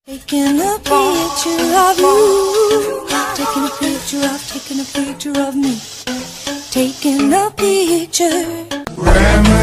Taking a picture of you, taking a picture of me, taking a picture.